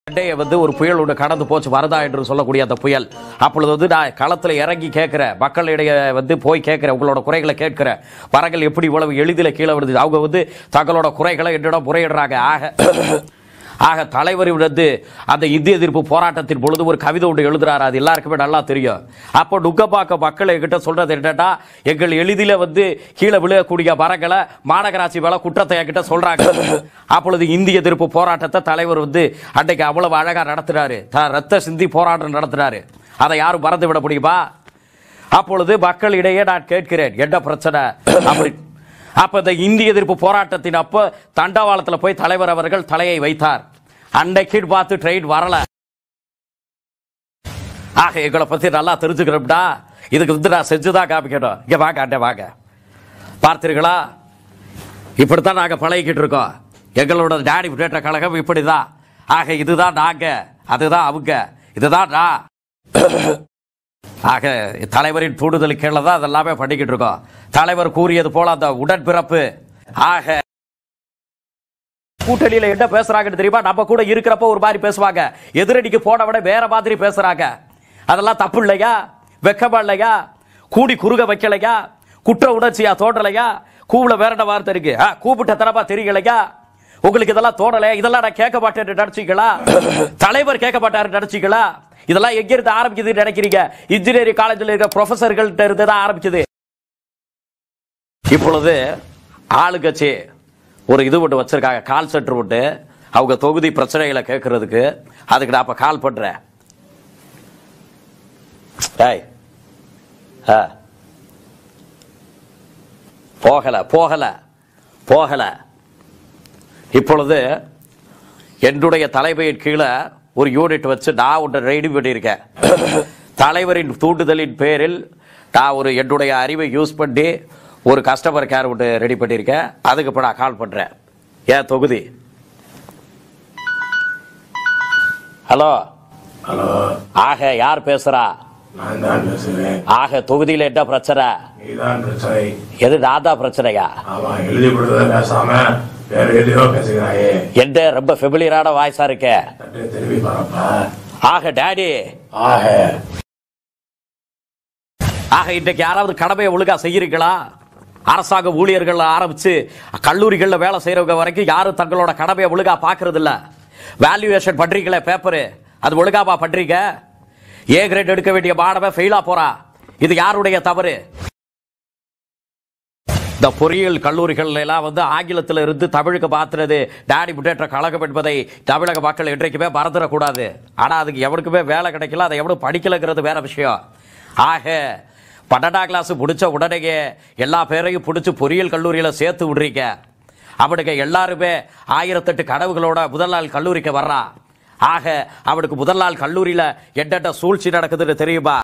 வந்து ஒரு புயல் ஒன்று கடந்து போச்சு வரதா என்று சொல்லக்கூடிய அந்த புயல். அப்பொழுது வந்து நான் களத்தில் இறங்கி கேட்கிறேன், மக்களிடையே வந்து போய் கேட்கிறேன், உங்களோட குறைகளை கேட்கிறேன். மரங்கள் எப்படி இவ்வளவு எளிதில் கீழே விடுது? அவங்க வந்து தங்களோட குறைகளை என்னிடம் முறையிடுறாங்க. ஆக தலைவர் வந்து அந்த இந்திய எதிர்ப்பு போராட்டத்தின் பொழுது ஒரு கவிதை ஒன்று எழுதுறாரு. அது எல்லாருக்குமே நல்லா தெரியும். அப்போ நுங்கப்பாக்க மக்கள் என்கிட்ட சொல்றது என்னன்னா, எங்கள் எளிதில் வந்து கீழே விழக்கூடிய மரங்களை மாநகராட்சி மேல குற்றத்தை என்கிட்ட சொல்றாங்க. அப்பொழுது இந்திய எதிர்ப்பு போராட்டத்தை தலைவர் வந்து அன்றைக்கு அவ்வளவு அழகா நடத்துறாரு, ரத்த சிந்தி போராட்டம் நடத்துறாரு. அதை யாரும் மறந்து விட முடியுமா? அப்பொழுது மக்களிடையே நான் கேட்கிறேன், என்ன பிரச்சனை அப்படி. அப்ப இந்த இந்திய எதிர்ப்பு போராட்டத்தின் அப்ப தண்டவாளத்தில் போய் தலைவர் அவர்கள் தலையை வைத்தார். அன்னைக்கு பார்த்து ட்ரெயின் வரல. ஆக எங்களை பத்தி நல்லா தெரிஞ்சுக்கிறோம்டா, இதுக்கு வந்து நான் செஞ்சுதான் காமிக்கணும். இங்க வாங்க, அண்டே வாங்க. பார்த்தீர்களா, இப்படித்தான் நாங்க பழகிக்கிட்டு இருக்கோம். எங்களோட டாடி முன்னேற்ற கழகம் இப்படிதான். ஆக இதுதான் நாங்க, அதுதான் அவங்க, இதுதான் நான். ஆக தலைவரின் தூண்டுதல் கீழே தான் அதெல்லாமே பண்ணிக்கிட்டு இருக்கோம். தலைவர் கூறியது போல அந்த உடன்பிறப்பு. ஆக கூட்டணியில என்ன பேசுறாங்கன்னு தெரியுமா? நம்ம கூட இருக்கிறப்ப ஒரு மாதிரி பேசுவாங்க, எதிரடிக்கு போன விட வேற மாதிரி பேசுறாங்க. அதெல்லாம் தப்பு இல்லையா? வெக்கமா இல்லையா? கூடி குறுக வைக்கலையா? குற்ற உணர்ச்சியா தோன்றலையா? கூவுல வேற என்ன வார்த்தை இருக்கு? கூப்பிட்ட தரப்பா தெரியலையா? உங்களுக்கு இதெல்லாம் தோணலையா? இதெல்லாம் நான் கேட்க மாட்டேன் நினைச்சீங்களா? தலைவர் கேட்க மாட்டாரு நினைச்சீங்களா? இதெல்லாம் எங்க இருந்து ஆரம்பிக்குது நினைக்கிறீங்க? இன்ஜினியரிங் காலேஜில் இருக்க ப்ரொஃபசர்கள் இருந்து தான் ஆரம்பிச்சது. இப்பொழுது ஆளுங்கட்சி ஒரு இது ஒன்று வச்சிருக்காங்க, கால் சென்டர் ஒன்று. அவங்க தொகுதி பிரச்சனைகளை கேட்கறதுக்கு. அதுக்கு நான் அப்ப கால் பண்றேன். போகல போகல போகல. இப்பொழுது என்னுடைய தலைமையின் கீழே ஒரு யூனிட் வச்சு நான் ஒன்று ரெடி பண்ணியிருக்கேன். தலைவரின் தூண்டுதலின் பேரில் நான் ஒரு என்னுடைய அறிவை யூஸ் பண்ணி ஒரு கஸ்டமர் கேர் ஒன்று ரெடி பண்ணியிருக்கேன். அதுக்கு இப்போ நான் கால் பண்ணுறேன். ஏன் தொகுதி? Hello hello. ஆக யார் பேசுறா? நான் தான் பேசுறேன். ஆக தொகுதியில் என்ன பிரச்சனை? நீதான் பிரச்சனை. எது நான் தான் பிரச்சனையா? ஆமா, எழுதி கொடுத்தத பேசாம வேற எதையோ பேசுகிறாயே. எந்த ரொம்ப ஃபெமிலியரான வாய்ஸா இருக்க? திரும்பி பாருப்பா. ஆக டாடி, ஆக இன்றைக்கு யாராவது கடமையை ஒழுங்கா செய்யறீங்களா? அரசாங்க ஊழியர்கள் ஆரம்பிச்சு கல்லூரிகள்ல வேலை செய்யறவங்க வரைக்கும் யாரும் தங்களோட கடமையை ஒழுங்கா பாக்குறது இல்ல. வேல்யூவேஷன் பண்றீங்களே பேப்பரு, அது ஒழுங்காவா பண்றீங்க? ஏ கிரேட் எடுக்க வேண்டிய மாணவன் ஃபெயிலா போறா. இது யாருடைய தவறு? இந்த பொறியியல் கல்லூரிகள் எல்லாம் வந்து ஆங்கிலத்தில் இருந்து தமிழுக்கு மாத்துறது டாடி முன்னேற்ற கழகம் என்பதை தமிழக மக்கள் என்றைக்குமே மறந்துடக்கூடாது. ஆனா அதுக்கு எவனுக்குமே வேலை கிடைக்கல, அதை எவனும் படிக்கலங்கிறது வேற விஷயம். ஆக 12ஆம் கிளாஸ் முடிச்ச உடனேயே எல்லா பேரையும் பிடிச்சி பொறியியல் கல்லூரியில சேர்த்து விடுறீங்க. அவனுக்கு எல்லாருமே 1008 கனவுகளோட முதல் நாள் கல்லூரிக்கு வர்றான். ஆக அவனுக்கு முதல் நாள் கல்லூரியில என்னென்ன சூழ்ச்சி நடக்குதுன்னு தெரியுமா?